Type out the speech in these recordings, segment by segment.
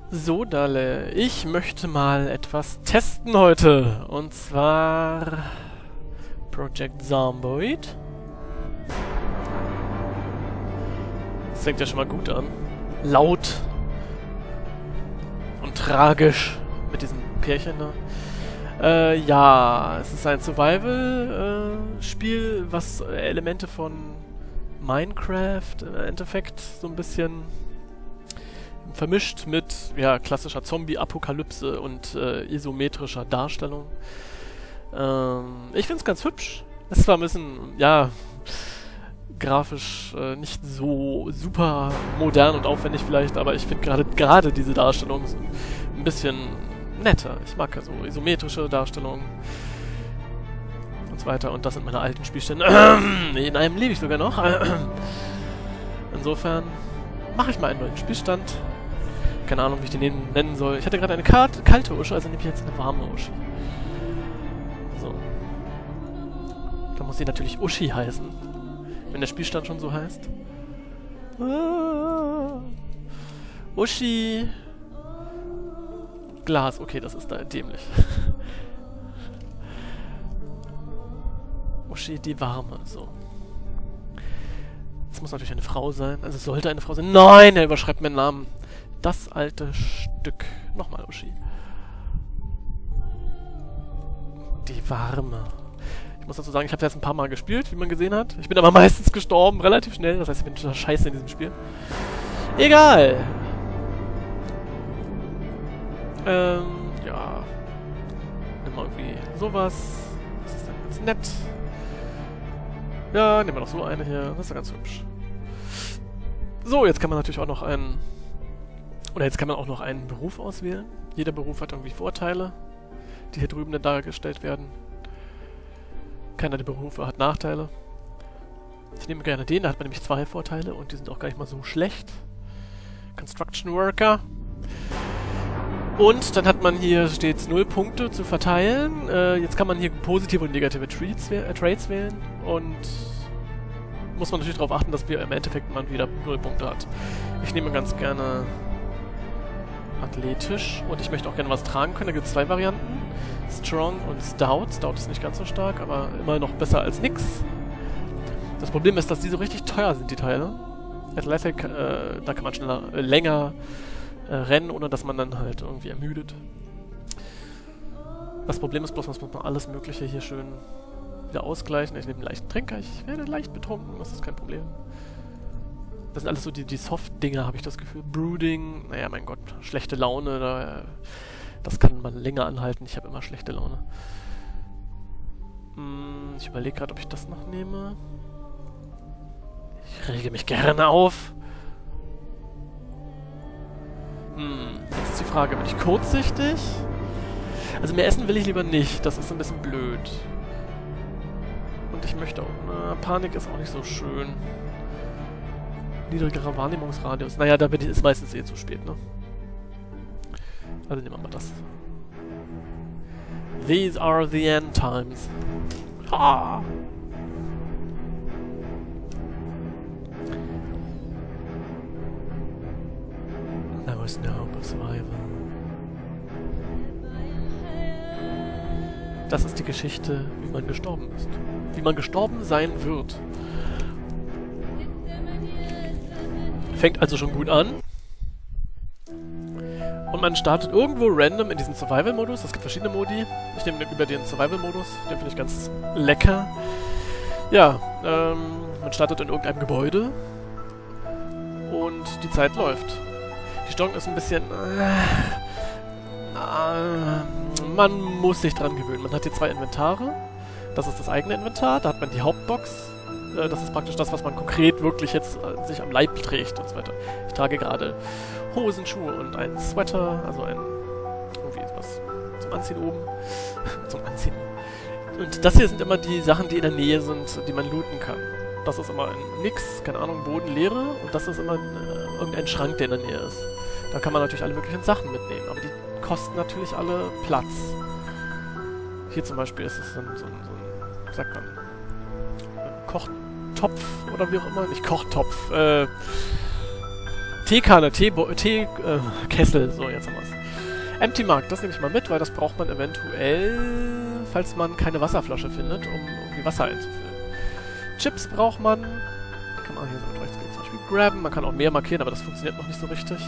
So, Dalle, ich möchte mal etwas testen heute. Und zwar Project Zomboid. Das fängt ja schon mal gut an. Laut und tragisch mit diesem Pärchen da. Ja, es ist ein Survival-Spiel, was Elemente von Minecraft im Endeffekt so ein bisschen vermischt mit klassischer Zombie-Apokalypse und isometrischer Darstellung. Ich finde es ganz hübsch. Es ist zwar ein bisschen, grafisch nicht so super modern und aufwendig vielleicht, aber ich finde gerade diese Darstellung so ein bisschen netter. Ich mag ja so isometrische Darstellungen und so weiter. Und das sind meine alten Spielstände. In einem lebe ich sogar noch. Insofern mache ich mal einen neuen Spielstand. Keine Ahnung, wie ich den nennen soll. Ich hatte gerade eine kalte Uschi, also nehme ich jetzt eine warme Uschi. So. Da muss sie natürlich Uschi heißen. Wenn der Spielstand schon so heißt. Uschi. Glas. Okay, das ist da dämlich. Uschi die Warme. So. Das muss natürlich eine Frau sein. Also es sollte eine Frau sein. Nein, er überschreibt meinen Namen. Das alte Stück. Nochmal Uschi. Die Warme. Ich muss dazu sagen, ich habe jetzt ein paar Mal gespielt, wie man gesehen hat. Ich bin aber meistens gestorben, relativ schnell. Das heißt, ich bin total scheiße in diesem Spiel. Egal. Ja. Nimm mal irgendwie sowas. Das ist dann ganz nett. Ja, nehmen wir noch so eine hier. Das ist ja ganz hübsch. So, jetzt kann man natürlich auch noch einen... Oder jetzt kann man auch noch einen Beruf auswählen. Jeder Beruf hat irgendwie Vorteile, die hier drüben dann dargestellt werden. Keiner der Berufe hat Nachteile. Ich nehme gerne den, da hat man nämlich 2 Vorteile und die sind auch gar nicht mal so schlecht. Construction Worker. Und dann hat man hier stets 0 Punkte zu verteilen. Jetzt kann man hier positive und negative Trades wählen. Und muss man natürlich darauf achten, dass wir im Endeffekt man wieder 0 Punkte hat. Ich nehme ganz gerne athletisch und ich möchte auch gerne was tragen können. Da gibt es 2 Varianten. Strong und Stout. Stout ist nicht ganz so stark, aber immer noch besser als nix. Das Problem ist, dass die so richtig teuer sind, die Teile. Athletic, da kann man schneller, länger rennen, ohne dass man dann halt irgendwie ermüdet. Das Problem ist bloß, dass man alles Mögliche hier schön wieder ausgleichen. Ich nehme einen leichten Trinker. Ich werde leicht betrunken, das ist kein Problem. Das sind alles so die Soft-Dinger, habe ich das Gefühl. Brooding, naja, mein Gott, schlechte Laune, das kann man länger anhalten. Ich habe immer schlechte Laune. Ich überlege gerade, ob ich das noch nehme. Ich rege mich gerne auf. Jetzt ist die Frage, bin ich kurzsichtig? Also mehr essen will ich lieber nicht, das ist ein bisschen blöd. Und ich möchte auch, Panik ist auch nicht so schön. Niedrigerer Wahrnehmungsradius. Naja, da ist meistens eh zu spät, ne? Also nehmen wir mal das. These are the end times. Ha! There was no hope of survival. Das ist die Geschichte, wie man gestorben ist. Wie man gestorben sein wird. Fängt also schon gut an. Und man startet irgendwo random in diesem Survival-Modus. Es gibt verschiedene Modi. Ich nehme über den Survival-Modus. Den finde ich ganz lecker. Ja, man startet in irgendeinem Gebäude. Und die Zeit läuft. Die Steuerung ist ein bisschen... man muss sich dran gewöhnen. Man hat hier 2 Inventare. Das ist das eigene Inventar. Da hat man die Hauptbox. Das ist praktisch das, was man konkret wirklich jetzt sich am Leib trägt und so weiter. Ich trage gerade Hosen, Schuhe und einen Sweater, also irgendwie was zum Anziehen oben. Zum Anziehen. Und das hier sind immer die Sachen, die in der Nähe sind, die man looten kann. Das ist immer ein Mix, keine Ahnung, Boden, Leere und das ist immer irgendein Schrank, der in der Nähe ist. Da kann man natürlich alle möglichen Sachen mitnehmen, aber die kosten natürlich alle Platz. Hier zum Beispiel ist es so ein wie sagt man, Kochtopf oder wie auch immer. Nicht Kochtopf, Teekanne, Kessel. So, jetzt haben wir es. Empty Mug, das nehme ich mal mit, weil das braucht man eventuell, falls man keine Wasserflasche findet, um irgendwie Wasser einzufüllen. Chips braucht man. Kann man hier so mit Rechtsklick zum Beispiel grabben. Man kann auch mehr markieren, aber das funktioniert noch nicht so richtig.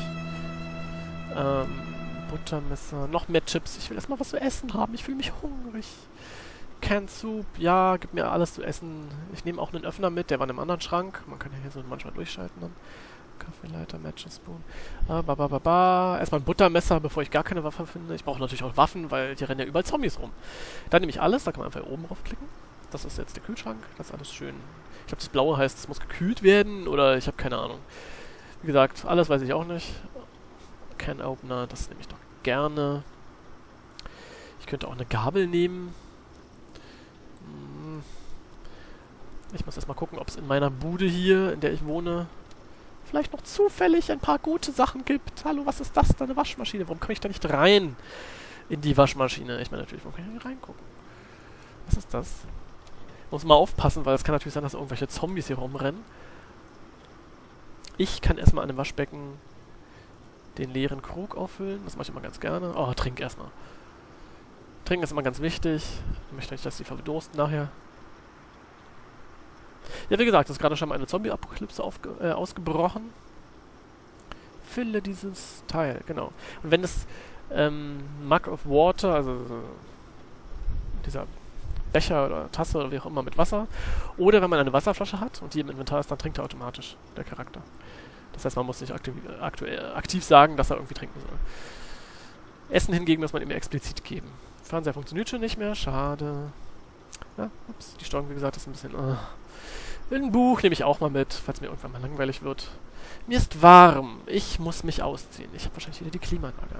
Buttermesser, noch mehr Chips. Ich will erstmal was zu essen haben. Ich fühle mich hungrig. Canned Soup, ja, gib mir alles zu essen. Ich nehme auch einen Öffner mit, der war in einem anderen Schrank. Man kann ja hier so manchmal durchschalten dann. Kaffeeleiter, Matches Spoon. Erstmal ein Buttermesser, bevor ich gar keine Waffe finde. Ich brauche natürlich auch Waffen, weil hier rennen ja überall Zombies rum. Dann nehme ich alles, da kann man einfach hier oben draufklicken. Das ist jetzt der Kühlschrank, das ist alles schön. Ich glaube, das Blaue heißt, es muss gekühlt werden oder ich habe keine Ahnung. Wie gesagt, alles weiß ich auch nicht. Can Opener, das nehme ich doch gerne. Ich könnte auch eine Gabel nehmen. Ich muss erstmal gucken, ob es in meiner Bude hier, in der ich wohne, vielleicht noch zufällig ein paar gute Sachen gibt. Hallo, was ist das da? Eine Waschmaschine. Warum kann ich da nicht rein in die Waschmaschine? Ich meine natürlich, warum kann ich nicht reingucken? Was ist das? Muss mal aufpassen, weil es kann natürlich sein, dass irgendwelche Zombies hier rumrennen. Ich kann erstmal an dem Waschbecken den leeren Krug auffüllen. Das mache ich immer ganz gerne. Oh, trink erstmal. Trinken ist immer ganz wichtig. Ich möchte nicht, dass die verdursten nachher. Ja, wie gesagt, es ist gerade schon mal eine Zombie-Apokalypse ausgebrochen. Fülle dieses Teil, genau. Und wenn das Mug of Water, also dieser Becher oder Tasse oder wie auch immer mit Wasser, oder wenn man eine Wasserflasche hat und die im Inventar ist, dann trinkt er automatisch, der Charakter. Das heißt, man muss nicht aktiv sagen, dass er irgendwie trinken soll. Essen hingegen muss man ihm explizit geben. Fernseher funktioniert schon nicht mehr, schade. Ja, ups, die Steuerung, wie gesagt, ist ein bisschen... Ein Buch nehme ich auch mal mit, falls mir irgendwann mal langweilig wird. Mir ist warm. Ich muss mich ausziehen. Ich habe wahrscheinlich wieder die Klimaanlage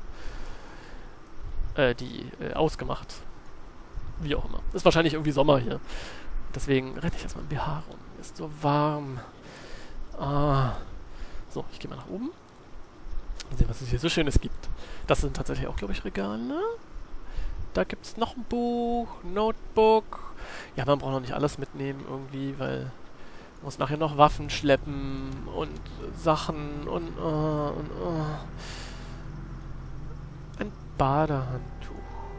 angelassen. Ausgemacht. Wie auch immer. Ist wahrscheinlich irgendwie Sommer hier. Deswegen renne ich erstmal im BH rum. Mir ist so warm. So, ich gehe mal nach oben. Mal sehen, was es hier so Schönes gibt. Das sind tatsächlich auch, glaube ich, Regale. Da gibt es noch ein Buch, Notebook. Ja, man braucht noch nicht alles mitnehmen irgendwie, weil man muss nachher noch Waffen schleppen und Sachen und ein Badehandtuch.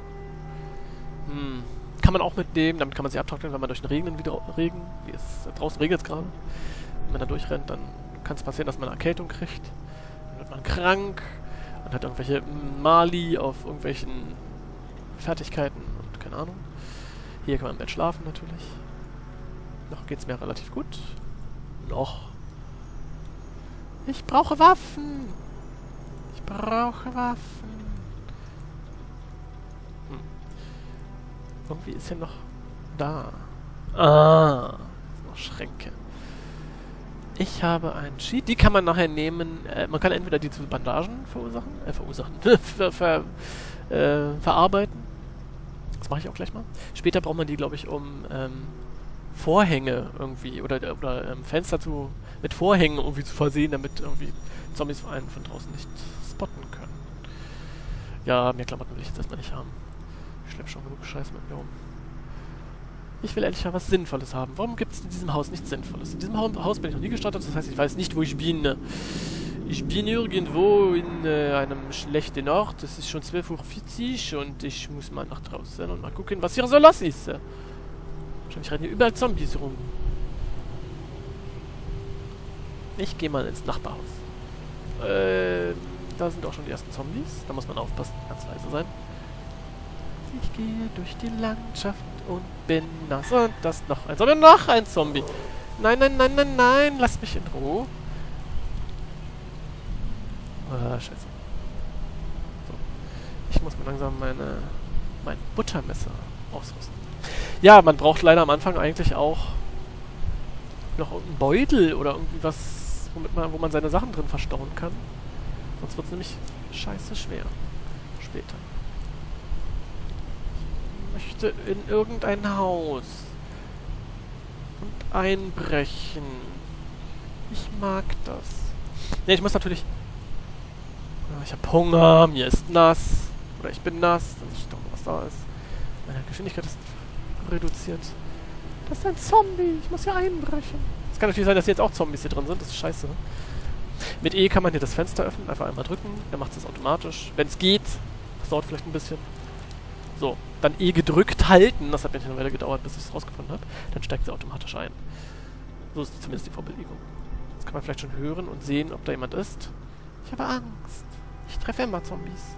Kann man auch mitnehmen, damit kann man sich abtrocknen, wenn man durch den Regen, wie es draußen regnet es gerade. Wenn man da durchrennt, dann kann es passieren, dass man eine Erkältung kriegt. Dann wird man krank und hat irgendwelche Mali auf irgendwelchen Fertigkeiten und keine Ahnung. Hier kann man im Bett schlafen natürlich. Noch geht's mir relativ gut. Noch. Ich brauche Waffen. Ich brauche Waffen. Irgendwie ist hier noch da. Noch Schränke. Ich habe einen Sheet. Die kann man nachher nehmen. Man kann entweder die zu Bandagen verarbeiten. Das mache ich auch gleich mal. Später braucht man die, glaube ich, um Vorhänge irgendwie oder Fenster mit Vorhängen irgendwie zu versehen, damit irgendwie Zombies einen von draußen nicht spotten können. Ja, mehr Klamotten will ich jetzt erstmal nicht haben. Ich schleppe schon genug Scheiße mit mir rum. Ich will endlich mal was Sinnvolles haben. Warum gibt es in diesem Haus nichts Sinnvolles? In diesem Haus bin ich noch nie gestartet, das heißt, ich weiß nicht, wo ich bin. Ich bin irgendwo in einem schlechten Ort. Es ist schon 12:40 Uhr und ich muss mal nach draußen und mal gucken, was hier so los ist. Wahrscheinlich rennen hier überall Zombies rum. Ich gehe mal ins Nachbarhaus. Da sind auch schon die ersten Zombies. Da muss man aufpassen, ganz leise sein. Ich gehe durch die Landschaft und bin nass. Und das noch ein Zombie. Noch ein Zombie. Nein, nein, nein, nein, nein. Lass mich in Ruhe. Scheiße. So. Ich muss mir langsam mein Buttermesser ausrüsten. Ja, man braucht leider am Anfang eigentlich auch noch einen Beutel oder irgendwie was, wo man seine Sachen drin verstauen kann. Sonst wird es nämlich scheiße schwer. Später. Ich möchte in irgendein Haus und einbrechen. Ich mag das. Ne, ich muss natürlich... Ich habe Hunger, mir ist nass. Oder ich bin nass, dann steht doch noch was da ist. Meine Geschwindigkeit ist reduziert. Das ist ein Zombie, ich muss hier einbrechen. Es kann natürlich sein, dass jetzt auch Zombies hier drin sind, das ist scheiße. Mit E kann man hier das Fenster öffnen, einfach einmal drücken, dann macht es automatisch. Wenn es geht, das dauert vielleicht ein bisschen. So, dann E gedrückt halten, das hat mir eine Weile gedauert, bis ich es rausgefunden habe. Dann steigt sie automatisch ein. So ist zumindest die Vorbelegung. Jetzt kann man vielleicht schon hören und sehen, ob da jemand ist. Ich habe Angst. Ich treffe immer Zombies.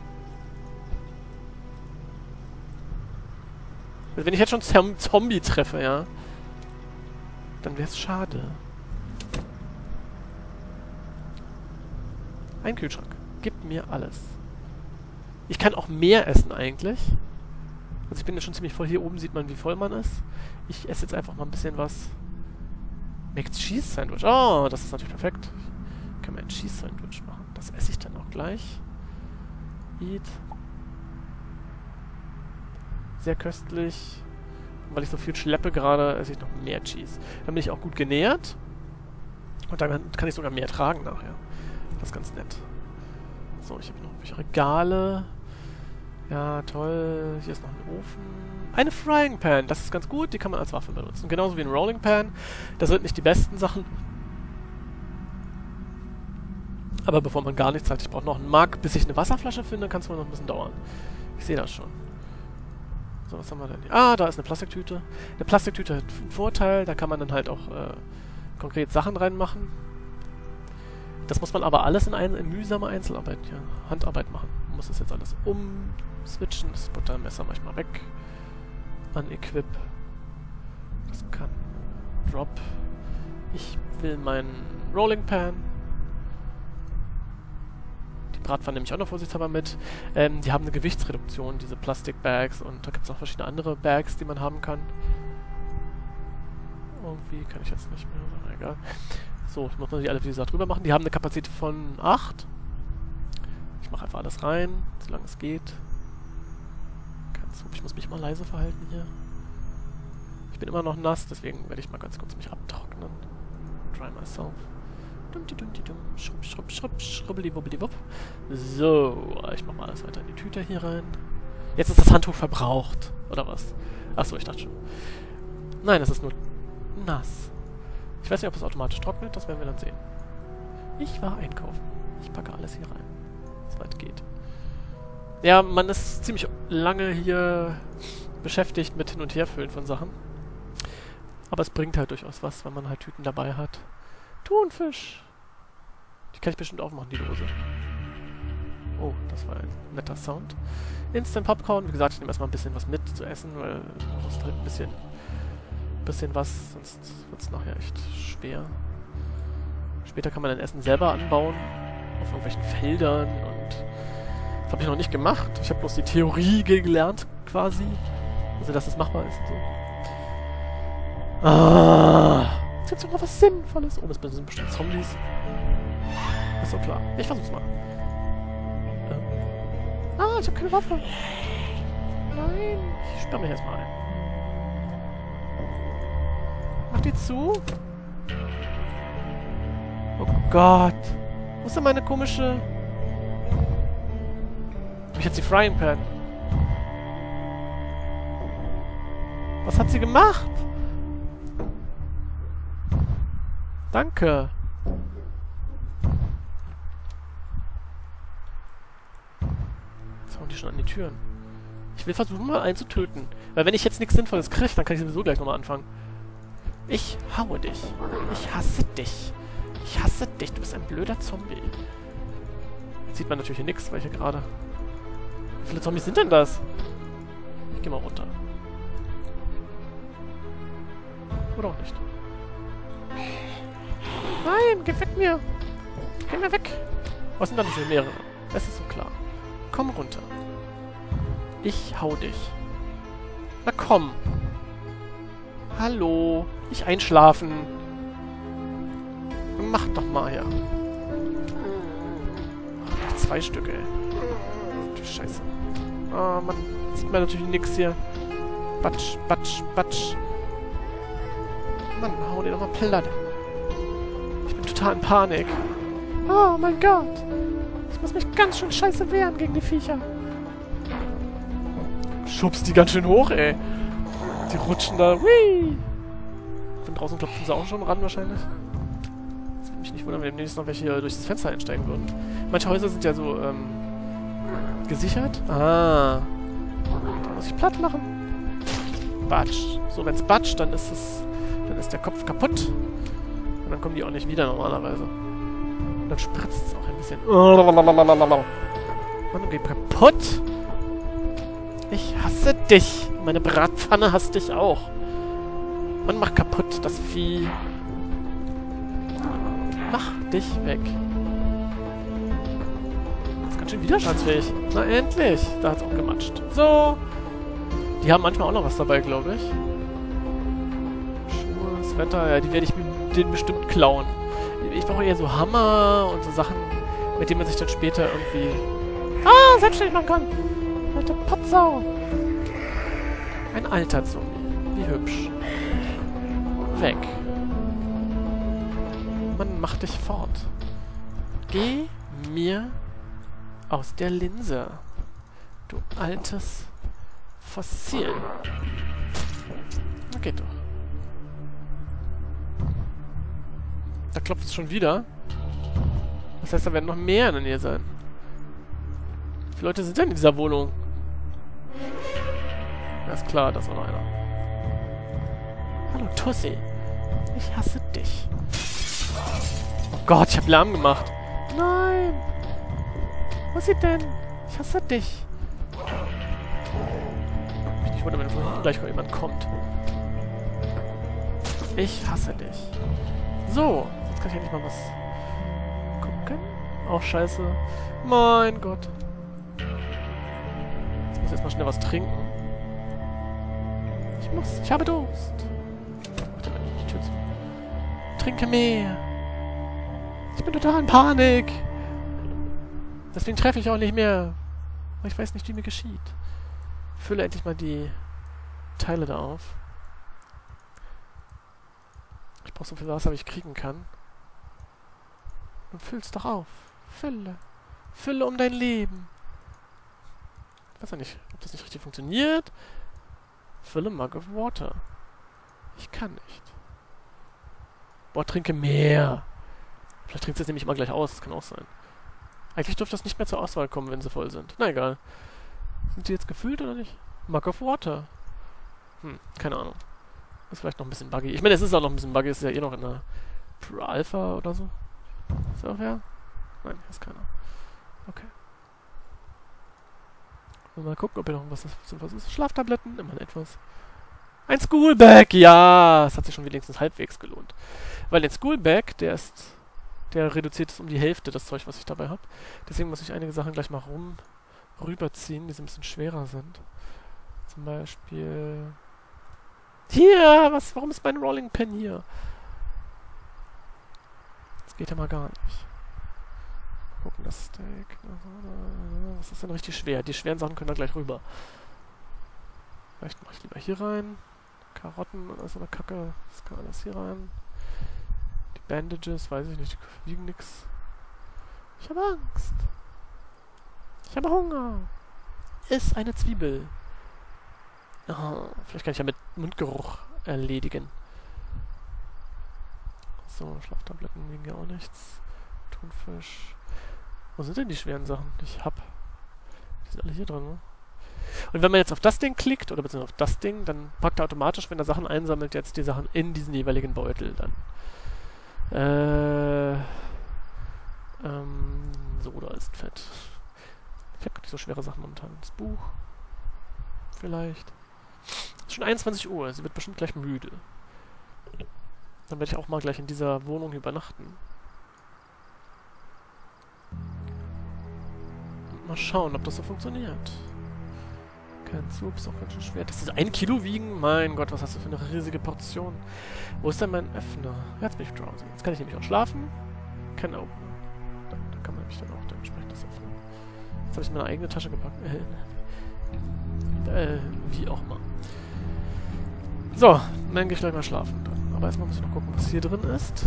Also wenn ich jetzt schon Zombie treffe, ja, dann wäre es schade. Ein Kühlschrank. Gib mir alles. Ich kann auch mehr essen eigentlich. Also ich bin ja schon ziemlich voll. Hier oben sieht man, wie voll man ist. Ich esse jetzt einfach mal ein bisschen was. Make Cheese Sandwich. Oh, das ist natürlich perfekt. Können wir ein Cheese Sandwich machen. Das esse ich dann auch gleich. Eat. Sehr köstlich. Und weil ich so viel schleppe gerade, esse ich noch mehr Cheese. Dann bin ich auch gut genährt. Und dann kann ich sogar mehr tragen nachher. Das ist ganz nett. So, ich habe noch welche Regale. Ja, toll. Hier ist noch ein Ofen. Eine Frying Pan. Das ist ganz gut. Die kann man als Waffe benutzen. Genauso wie ein Rolling Pan. Das sind nicht die besten Sachen. Aber bevor man gar nichts hat, ich brauche noch einen Mark, bis ich eine Wasserflasche finde, kann es wohl noch ein bisschen dauern. Ich sehe das schon. So, was haben wir denn hier? Ah, da ist eine Plastiktüte. Eine Plastiktüte hat einen Vorteil. Da kann man dann halt auch konkret Sachen reinmachen. Das muss man aber alles in mühsamer Einzelarbeit, ja, Handarbeit machen. Man muss das jetzt alles umswitchen. Das Buttermesser manchmal weg. Unequip. Das kann Drop. Ich will meinen Rolling Pan. Die Bratpfanne nehme ich auch noch vorsichtshalber mit. Die haben eine Gewichtsreduktion, diese Plastikbags. Und da gibt es auch verschiedene andere Bags, die man haben kann. Irgendwie kann ich jetzt nicht mehr, aber egal. So, ich muss natürlich alle, wie gesagt, drüber machen. Die haben eine Kapazität von 8. Ich mache einfach alles rein, solange es geht. Ich muss mich immer leise verhalten hier. Ich bin immer noch nass, deswegen werde ich mal ganz kurz mich abtrocknen. Dry myself. Schrubbeli-wubbeli-wupp. So, ich mache mal alles weiter in die Tüte hier rein. Jetzt ist das Handtuch verbraucht, oder was? Achso, ich dachte schon. Nein, es ist nur nass. Ich weiß nicht, ob es automatisch trocknet, das werden wir dann sehen. Ich war einkaufen. Ich packe alles hier rein, soweit geht. Ja, man ist ziemlich lange hier beschäftigt mit Hin- und Herfüllen von Sachen. Aber es bringt halt durchaus was, wenn man halt Tüten dabei hat. Thunfisch! Die kann ich bestimmt aufmachen, die Dose. Oh, das war ein netter Sound. Instant Popcorn. Wie gesagt, ich nehme erstmal ein bisschen was mit zu essen, weil ich muss halt ein bisschen was, sonst wird es nachher echt schwer. Später kann man dann Essen selber anbauen, auf irgendwelchen Feldern und das habe ich noch nicht gemacht. Ich habe bloß die Theorie gelernt, quasi. Also, dass es machbar ist. So. Ah, jetzt gibt es noch was Sinnvolles. Oh, das sind bestimmt Zombies. Ist doch klar. Ich versuch's mal. Ah, ich habe keine Waffe. Nein, ich sperre mich erstmal ein. Mach die zu. Oh Gott. Wo ist denn meine komische... Hab ich jetzt die Frying Pan? Was hat sie gemacht? Danke. Jetzt hauen die schon an die Türen. Ich will versuchen, mal einen zu töten. Weil wenn ich jetzt nichts Sinnvolles kriege, dann kann ich sowieso gleich nochmal anfangen. Ich haue dich. Ich hasse dich. Ich hasse dich. Du bist ein blöder Zombie. Jetzt sieht man natürlich hier nichts, weil ich hier gerade... Wie viele Zombies sind denn das? Ich geh mal runter. Oder auch nicht. Nein, geh weg mir. Geh mir weg. Was sind da nicht mehrere? Das ist so klar. Komm runter. Ich hau dich. Na komm. Hallo. Nicht einschlafen. Mach doch mal, ja. Oh, 2 Stück, ey. Du Scheiße. Oh, man sieht man natürlich nichts hier. Batsch, batsch, batsch. Mann, hau dir doch mal platt. Ich bin total in Panik. Oh mein Gott. Ich muss mich ganz schön scheiße wehren gegen die Viecher. Schubst die ganz schön hoch, ey. Die rutschen da. Whee! Von draußen klopfen sie auch schon ran wahrscheinlich. Das wird mich nicht nicht wundern, wenn demnächst noch welche durch das Fenster einsteigen würden. Manche Häuser sind ja so, gesichert. Ah. Da muss ich platt machen. Batsch. So, wenn es batscht, dann ist der Kopf kaputt. Und dann kommen die auch nicht wieder normalerweise. Und dann spritzt es auch ein bisschen. Mann, geht kaputt. Ich hasse dich. Meine Bratpfanne hasst dich auch. Mann, mach kaputt, das Vieh. Mach dich weg. Das ist ganz schön widerstandsfähig. Na, endlich. Da hat es auch gematscht. So. Die haben manchmal auch noch was dabei, glaube ich. Schuhe, das Wetter. Ja, die werde ich mir den bestimmt klauen. Ich brauche eher so Hammer und so Sachen, mit denen man sich dann später irgendwie... selbstständig machen kann. Alte Potsau. Ein alter Zombie. Wie hübsch. Weg. Man macht dich fort. Geh mir aus der Linse. Du altes Fossil. Na, geht doch. Da klopft es schon wieder. Das heißt, da werden noch mehr in der Nähe sein. Wie viele Leute sind denn in dieser Wohnung? Ja, ist klar, da ist auch noch einer. Hallo, Tussi. Ich hasse dich. Oh Gott, ich habe Lärm gemacht. Nein. Wo ist sie denn? Ich hasse dich. Ich bin nicht wundern, wenn von hinten gleich jemand kommt. Ich hasse dich. So, jetzt kann ich endlich mal was gucken. Auch scheiße. Mein Gott. Jetzt muss ich erstmal schnell was trinken. Ich habe Durst. Mach die Tür zu. Trinke mehr. Ich bin total in Panik. Deswegen treffe ich auch nicht mehr. Weil ich weiß nicht, wie mir geschieht. Fülle endlich mal die Teile da auf. Ich brauche so viel Wasser, wie ich kriegen kann. Und füll's doch auf. Fülle. Fülle um dein Leben. Ich weiß ja nicht, ob das nicht richtig funktioniert. Fill a mug of water. Ich kann nicht. Boah, trinke mehr. Vielleicht trinkt es jetzt nämlich immer gleich aus. Das kann auch sein. Eigentlich dürfte das nicht mehr zur Auswahl kommen, wenn sie voll sind. Na egal. Sind die jetzt gefüllt oder nicht? Mug of water. Keine Ahnung. Ist vielleicht noch ein bisschen buggy. Ich meine, es ist auch noch ein bisschen buggy. Es ist ja eh noch in der Pro-Alpha oder so. Ist auch wer? Nein, hier ist keiner. Okay. Mal gucken, ob hier noch was ist. Schlaftabletten, immerhin etwas. Ein Schoolbag, ja! Es hat sich schon wenigstens halbwegs gelohnt. Weil der Schoolbag, der reduziert es um die Hälfte, das Zeug, was ich dabei habe. Deswegen muss ich einige Sachen gleich mal rüberziehen, die so ein bisschen schwerer sind. Zum Beispiel... Hier! Warum ist mein Rolling Pin hier? Das geht ja mal gar nicht. Gucken, das Steak. Was ist denn richtig schwer? Die schweren Sachen können da gleich rüber. Vielleicht mache ich lieber hier rein. Karotten oder so eine Kacke. Das kann alles hier rein. Die Bandages, weiß ich nicht, die wiegen nix. Ich habe Angst. Ich habe Hunger. Iss eine Zwiebel. Oh, vielleicht kann ich ja mit Mundgeruch erledigen. So, Schlaftabletten wiegen ja auch nichts. Thunfisch. Wo sind denn die schweren Sachen, die ich hab? Die sind alle hier drin, ne? Und wenn man jetzt auf das Ding klickt, oder beziehungsweise auf das Ding, dann packt er automatisch, wenn er Sachen einsammelt, jetzt die Sachen in diesen jeweiligen Beutel dann. Soda ist fett. Ich hab gar nicht so schwere Sachen momentan. Das Buch. Vielleicht. Es ist schon 21 Uhr, sie wird bestimmt gleich müde. Dann werde ich auch mal gleich in dieser Wohnung übernachten. Mal schauen, ob das so funktioniert. Kein Zug, ist auch ganz schön schwer. Das ist 1 Kilo wiegen? Mein Gott, was hast du für eine riesige Portion? Wo ist denn mein Öffner? Jetzt bin ich drowsy. Jetzt kann ich nämlich auch schlafen. Kein Opener. Da kann man nämlich dann auch dementsprechend das öffnen. Jetzt habe ich in meine eigene Tasche gepackt. Wie auch immer. So, dann gehe ich gleich mal schlafen. Aber erstmal muss ich noch gucken, was hier drin ist.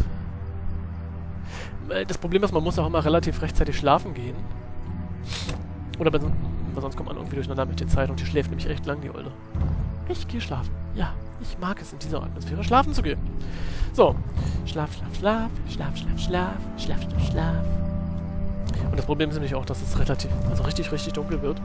Das Problem ist, man muss auch immer relativ rechtzeitig schlafen gehen. Oder weil sonst kommt man irgendwie durcheinander mit der Zeit und die schläft nämlich echt lang, die Olde. Ich gehe schlafen. Ja, ich mag es, in dieser Atmosphäre schlafen zu gehen. So. Schlaf, schlaf, schlaf. Schlaf, schlaf, schlaf. Schlaf, schlaf, schlaf. Und das Problem ist nämlich auch, dass es relativ, also richtig, richtig dunkel wird.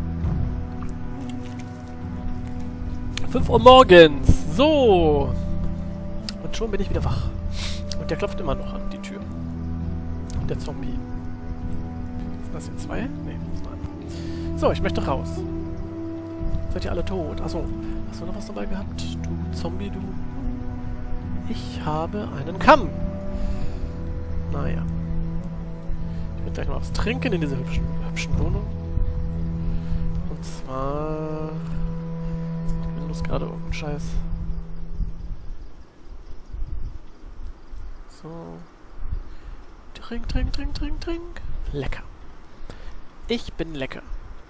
5 Uhr morgens. So. Und schon bin ich wieder wach. Und der klopft immer noch an die Tür. Der Zombie. Sind das hier 2? Nee, das ist einer. So, ich möchte raus. Seid ihr alle tot? Achso. Hast du noch was dabei gehabt? Du Zombie, du. Ich habe einen Kamm. Naja. Ich werde gleich noch was trinken in dieser hübschen Wohnung. Und zwar... Ich bin bloß gerade irgendein Scheiß. So. Trink, trink, trink, trink, trink. Lecker. Ich bin lecker.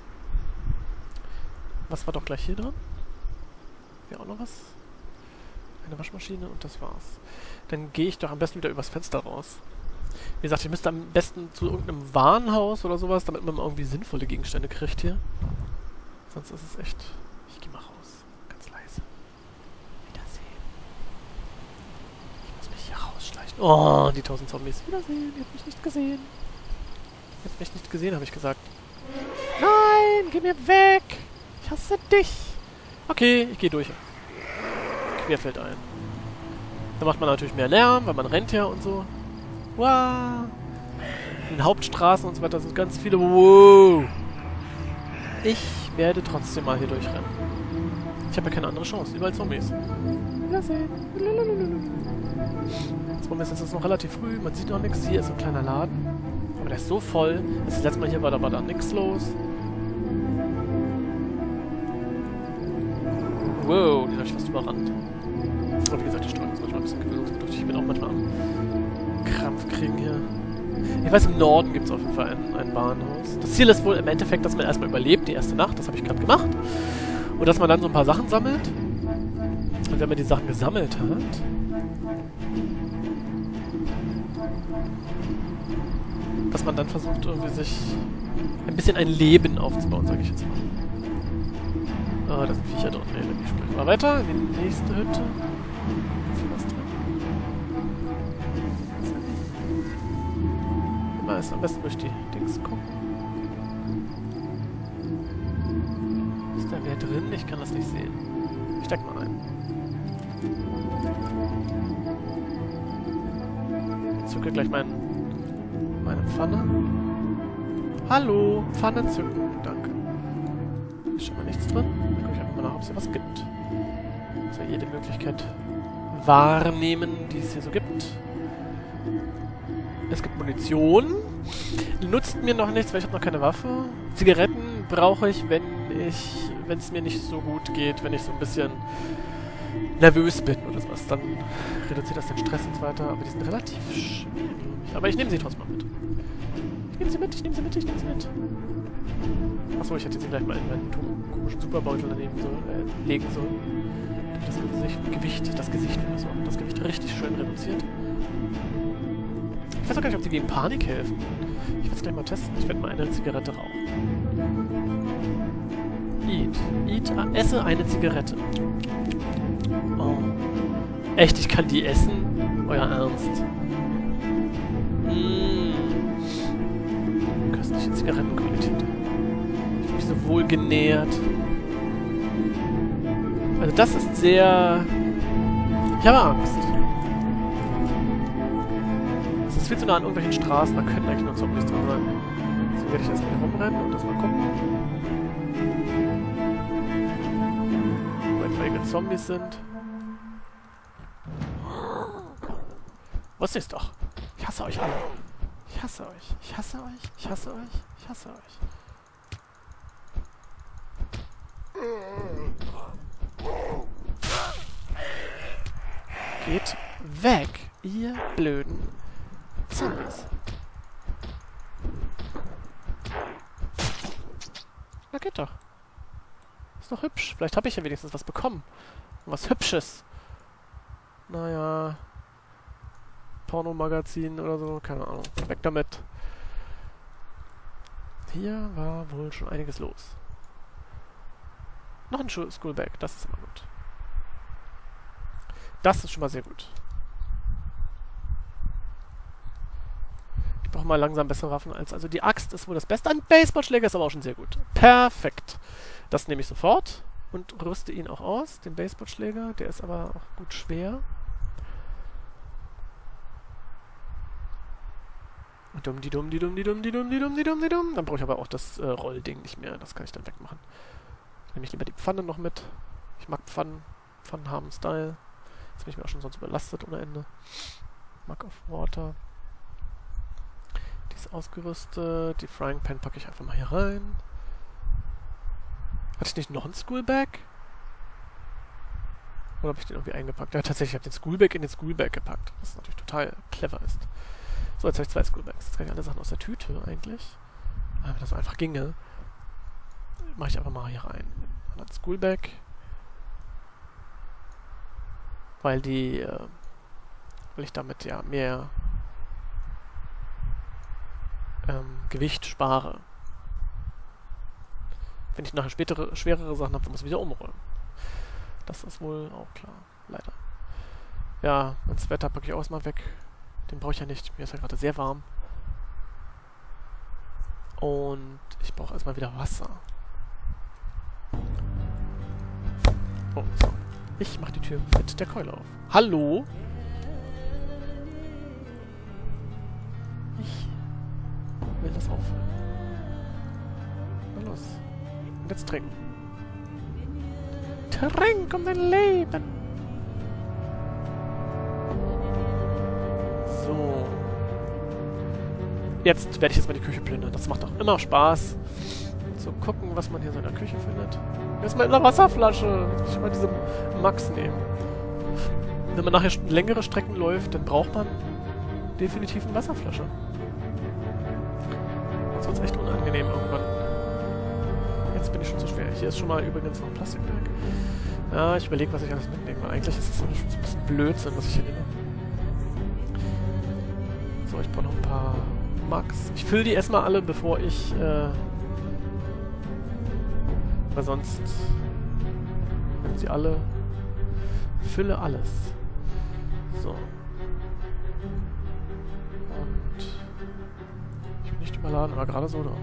Was war doch gleich hier drin? Hier auch noch was? Eine Waschmaschine und das war's. Dann gehe ich doch am besten wieder übers Fenster raus. Wie gesagt, ich müsste am besten zu irgendeinem Warenhaus oder sowas, damit man mal irgendwie sinnvolle Gegenstände kriegt hier. Sonst ist es echt... Ich gehe mal raus. Ganz leise. Wiedersehen. Ich muss mich hier rausschleichen. Oh, die 1000 Zombies. Wiedersehen. Ihr habt mich nicht gesehen. Ihr habt mich nicht gesehen, habe ich gesagt. Nein, geh mir weg. Ich hasse dich. Okay, ich gehe durch. Querfeld ein. Da macht man natürlich mehr Lärm, weil man rennt ja und so. Wow. In den Hauptstraßen und so weiter sind ganz viele. Wow. Ich werde trotzdem mal hier durchrennen. Ich habe ja keine andere Chance. Überall Zombies. Wiedersehen. Das Problem ist, es ist noch relativ früh. Man sieht noch nichts. Hier ist so ein kleiner Laden. Aber der ist so voll. Als das letzte Mal hier war, da war da nichts los. Wow, den habe ich fast überrannt. Und wie gesagt, die Steuerung ist manchmal ein bisschen gewöhnungsbedürftig. Ich bin auch manchmal am Krampf kriegen hier. Ich weiß, im Norden gibt es auf jeden Fall ein Bahnhaus. Das Ziel ist wohl im Endeffekt, dass man erstmal überlebt, die erste Nacht. Das habe ich gerade gemacht. Und dass man dann so ein paar Sachen sammelt. Und wenn man die Sachen gesammelt hat... dass man dann versucht, irgendwie sich ein bisschen ein Leben aufzubauen, sage ich jetzt mal. Ah, da sind Viecher drin. Nee, ich spreche mal weiter in die nächste Hütte. Ist hier was drin? Immer ist am besten durch die Dings gucken. Ist da wer drin? Ich kann das nicht sehen. Ich steck mal ein. Ich zücke gleich meine Pfanne. Hallo, Pfanne zücken. Danke. Ist schon mal nichts drin. Dann gucke ich einfach mal nach, ob es hier was gibt. Also jede Möglichkeit wahrnehmen, die es hier so gibt. Es gibt Munition. Nutzt mir noch nichts, weil ich habe noch keine Waffe. Zigaretten brauche ich, wenn es mir nicht so gut geht, wenn ich so ein bisschen nervös bin oder sowas. Dann reduziert das den Stress und so weiter. Aber die sind relativ schwer, glaube ich. Aber ich nehme sie trotzdem mal mit. Ich nehme sie mit, ich nehme sie mit, ich nehme sie mit. Achso, ich hätte sie gleich mal in meinen komischen Superbeutel daneben legen sollen. Das Gewicht richtig schön reduziert. Ich weiß auch gar nicht, ob die gegen Panik helfen. Ich werde es gleich mal testen. Ich werde mal eine Zigarette rauchen. Esse eine Zigarette. Oh. Echt, ich kann die essen? Euer Ernst? Köstliche Zigarettenqualität. Ich bin mich so wohl genährt. Also das ist sehr... Ich habe Angst. Es ist viel zu nah an irgendwelchen Straßen, da können eigentlich nur Zombies dran sein. Deswegen werde ich erstmal hier rumrennen und das mal gucken. Wo etwaige Zombies sind. Wusste ich's doch. Ich hasse euch alle. Ich hasse euch. Ich hasse euch. Ich hasse euch. Ich hasse euch. Geht weg, ihr blöden Zombies. Na geht doch. Ist doch hübsch. Vielleicht habe ich ja wenigstens was bekommen. Was Hübsches. Naja. Pornomagazin oder so. Keine Ahnung. Weg damit. Hier war wohl schon einiges los. Noch ein Schoolbag. Das ist immer gut. Das ist schon mal sehr gut. auch mal langsam bessere Waffen als... Also die Axt ist wohl das Beste. Ein Baseballschläger ist aber auch schon sehr gut. Perfekt. Das nehme ich sofort und rüste ihn auch aus, den Baseballschläger. Der ist aber auch gut schwer. Dann brauche ich aber auch das Rollding nicht mehr. Das kann ich dann wegmachen. Dann nehme ich lieber die Pfanne noch mit. Ich mag Pfannen. Pfannen haben Style. Jetzt bin ich mir auch schon sonst überlastet ohne Ende. Mug of Water. Die ist ausgerüstet. Die Frying Pan packe ich einfach mal hier rein. Hatte ich nicht noch einen Schoolbag? Oder habe ich den irgendwie eingepackt? Ja, tatsächlich, ich habe den Schoolbag in den Schoolbag gepackt. Was natürlich total clever ist. So, jetzt habe ich 2 Schoolbags. Jetzt kann ich alle Sachen aus der Tüte eigentlich. Aber wenn das so einfach ginge, mache ich einfach mal hier rein. Dann Schoolbag. Weil ich damit ja mehr Gewicht spare. Wenn ich nachher schwerere Sachen habe, muss ich wieder umräumen. Das ist wohl auch klar. Leider. Ja, das Wetter packe ich auch erstmal weg. Den brauche ich ja nicht. Mir ist ja gerade sehr warm. Und ich brauche erstmal wieder Wasser. Oh, so. Ich mache die Tür mit der Keule auf. Hallo? Ich will das auffüllen. Na los. Und jetzt trinken. Trink um dein Leben! So. Jetzt werde ich jetzt mal die Küche plündern. Das macht auch immer Spaß. So, gucken, was man hier so in der Küche findet. Erstmal in der Wasserflasche. Ich mal diese Max nehmen. Wenn man nachher längere Strecken läuft, dann braucht man definitiv eine Wasserflasche. Sonst wird es echt unangenehm irgendwann. Jetzt bin ich schon zu schwer. Hier ist schon mal übrigens noch ein Plastikberg. Ja, ich überlege, was ich alles mitnehme. Eigentlich ist es schon so ein bisschen Blödsinn, was ich hier nehme. So, ich brauche noch ein paar Max. Ich fülle die erstmal alle, bevor ich... weil sonst... nehmen sie alle... Fülle alles. So. Und... ich bin nicht überladen, aber gerade so,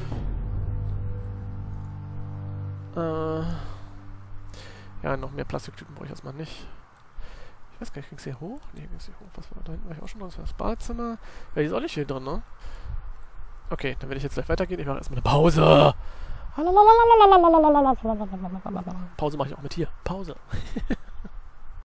da. Ja, noch mehr Plastiktüten brauche ich erstmal nicht. Ich weiß gar nicht, ging es hier hoch? Nee, ging es hier hoch. Was war da hinten? War ich auch schon drin? Das war das Badezimmer. Ja, die ist auch nicht hier drin, ne? Okay, dann werde ich jetzt gleich weitergehen. Ich mache erstmal eine Pause. Pause mache ich auch mit hier. Pause.